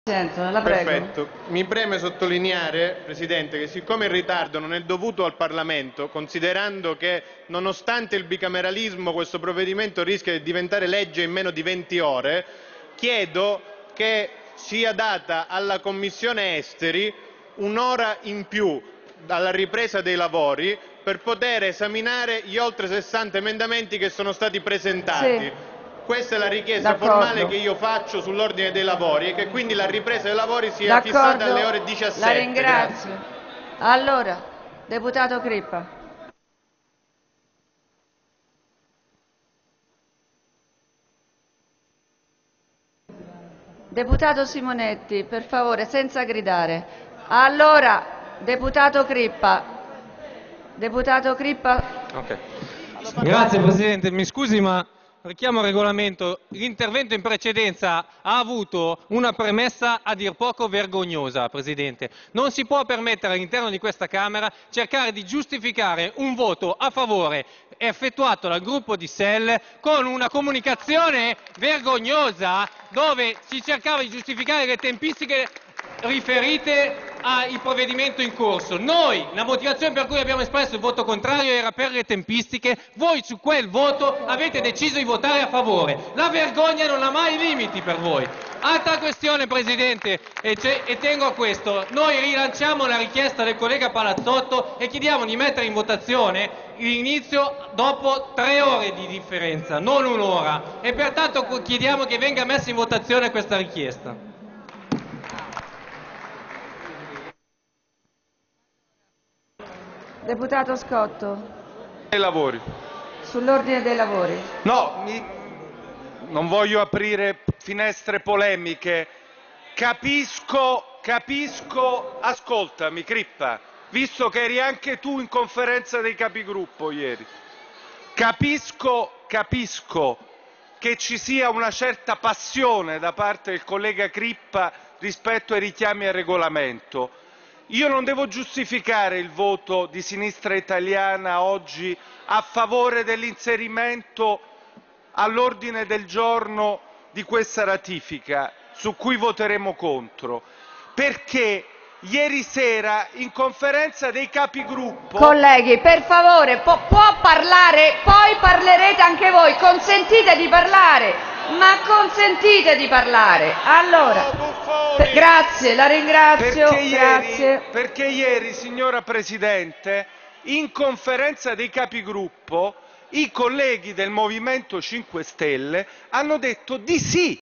La prego. Perfetto. Mi preme sottolineare, Presidente, che siccome il ritardo non è dovuto al Parlamento, considerando che nonostante il bicameralismo questo provvedimento rischia di diventare legge in meno di 20 ore, chiedo che sia data alla Commissione Esteri un'ora in più alla ripresa dei lavori per poter esaminare gli oltre 60 emendamenti che sono stati presentati. Sì. Questa è la richiesta formale che io faccio sull'ordine dei lavori e che quindi la ripresa dei lavori sia fissata alle ore 17. La ringrazio. Grazie. Allora, deputato Crippa. Deputato Simonetti, per favore, senza gridare. Allora, deputato Crippa. Deputato Crippa. Okay. Grazie Presidente, mi scusi ma richiamo il regolamento. L'intervento in precedenza ha avuto una premessa a dir poco vergognosa, Presidente. Non si può permettere all'interno di questa Camera cercare di giustificare un voto a favore effettuato dal gruppo di SEL con una comunicazione vergognosa dove si cercava di giustificare le tempistiche riferite al provvedimento in corso. Noi, la motivazione per cui abbiamo espresso il voto contrario era per le tempistiche, voi su quel voto avete deciso di votare a favore. La vergogna non ha mai limiti per voi. Altra questione, Presidente, e tengo a questo, noi rilanciamo la richiesta del collega Palazzotto e chiediamo di mettere in votazione l'inizio dopo 3 ore di differenza, non un'ora, e pertanto chiediamo che venga messa in votazione questa richiesta. Deputato Scotto. Lavori. Sull'ordine dei lavori. No, non voglio aprire finestre polemiche. Capisco, ascoltami Crippa, visto che eri anche tu in conferenza dei capigruppo ieri. Capisco che ci sia una certa passione da parte del collega Crippa rispetto ai richiami al regolamento. Io non devo giustificare il voto di Sinistra Italiana oggi a favore dell'inserimento all'ordine del giorno di questa ratifica, su cui voteremo contro, perché ieri sera in conferenza dei capigruppo... Colleghi, per favore, può parlare, poi parlerete anche voi, consentite di parlare. Ma consentite di parlare. Allora, grazie, la ringrazio. Perché ieri, signora Presidente, in conferenza dei capigruppo i colleghi del Movimento 5 Stelle hanno detto di sì